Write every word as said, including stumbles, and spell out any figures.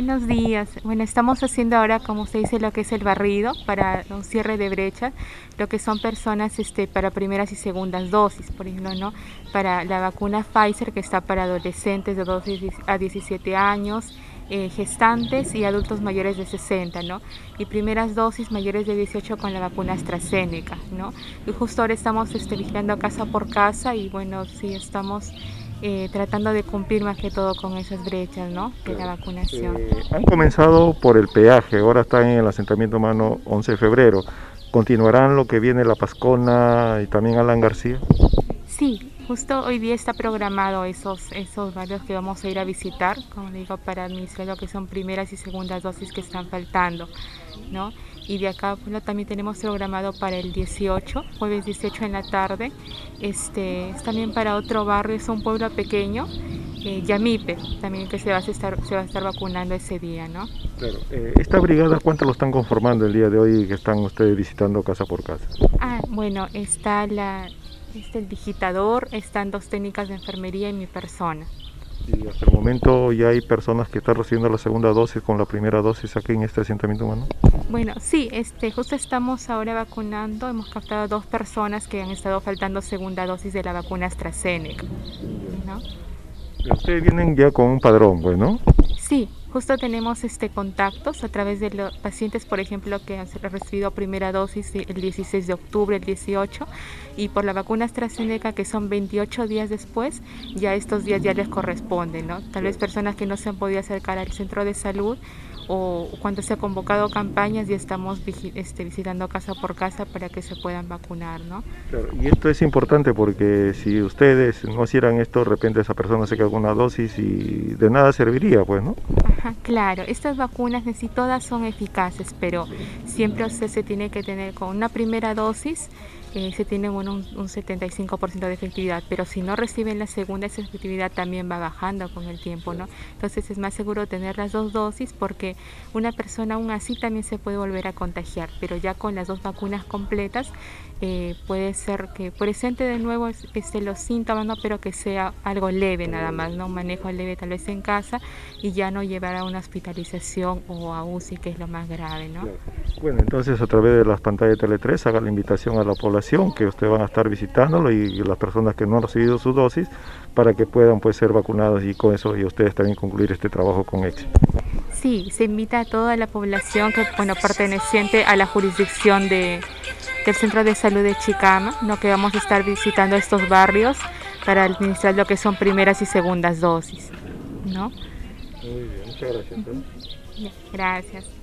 Buenos días. Bueno, estamos haciendo ahora, como se dice, lo que es el barrido para un cierre de brechas, lo que son personas este, para primeras y segundas dosis, por ejemplo, ¿no? Para la vacuna Pfizer, que está para adolescentes de doce a diecisiete años, eh, gestantes y adultos mayores de sesenta, ¿no? Y primeras dosis mayores de dieciocho con la vacuna AstraZeneca, ¿no? Y justo ahora estamos este, vigilando casa por casa y bueno, sí estamos eh, tratando de cumplir más que todo con esas brechas, ¿no? De la vacunación. Eh, han comenzado por el peaje, ahora están en el asentamiento humano once de febrero. ¿Continuarán lo que viene la Pascona y también Alan García? Sí, justo hoy día está programado esos, esos barrios que vamos a ir a visitar, como digo, para administrar lo que son primeras y segundas dosis que están faltando, ¿no? Y de acá bueno, también tenemos programado para el dieciocho, jueves dieciocho en la tarde, este, es también para otro barrio, es un pueblo pequeño, eh, Yamipe, también que se va a estar, se va a estar vacunando ese día, ¿no? Claro. Eh, ¿Esta brigada cuánto lo están conformando el día de hoy que están ustedes visitando casa por casa? Ah, bueno, está la, está el digitador, están dos técnicas de enfermería y mi persona. Y hasta el momento ya hay personas que están recibiendo la segunda dosis con la primera dosis aquí en este asentamiento humano. Bueno, sí, este, justo estamos ahora vacunando, hemos captado dos personas que han estado faltando segunda dosis de la vacuna AstraZeneca, ¿no? Ustedes vienen ya con un padrón, pues, ¿no? Sí, justo tenemos este, contactos a través de los pacientes, por ejemplo, que han recibido primera dosis el dieciséis de octubre, el dieciocho, y por la vacuna AstraZeneca, que son veintiocho días después, ya estos días ya les corresponden, ¿no? Tal vez personas que no se han podido acercar al centro de salud o cuando se ha convocado campañas ya estamos este, visitando casa por casa para que se puedan vacunar, ¿no? Claro, y esto es importante porque si ustedes no hicieran esto, de repente esa persona se queda con una dosis y de nada serviría, pues, ¿no? Ajá, claro, estas vacunas en sí todas son eficaces, pero siempre usted se tiene que tener con una primera dosis, eh, se tiene bueno, un, un setenta y cinco por ciento de efectividad, pero si no reciben la segunda, esa efectividad también va bajando con el tiempo, ¿no? Entonces es más seguro tener las dos dosis porque una persona aún así también se puede volver a contagiar, pero ya con las dos vacunas completas eh, puede ser que presente de nuevo este, los síntomas, ¿no? Pero que sea algo leve nada más, ¿no? Un manejo leve tal vez en casa y ya no llevar a una hospitalización o a U C I, que es lo más grave, ¿no? Bueno, entonces a través de las pantallas de Tele tres haga la invitación a la población que ustedes van a estar visitándolo y las personas que no han recibido su dosis para que puedan pues ser vacunados y con eso y ustedes también concluir este trabajo con éxito. Sí, se invita a toda la población que, bueno, perteneciente a la jurisdicción de, del Centro de Salud de Chicama, ¿no? Que vamos a estar visitando estos barrios para administrar lo que son primeras y segundas dosis, ¿no? Muy bien, muchas gracias. ¿eh? Gracias.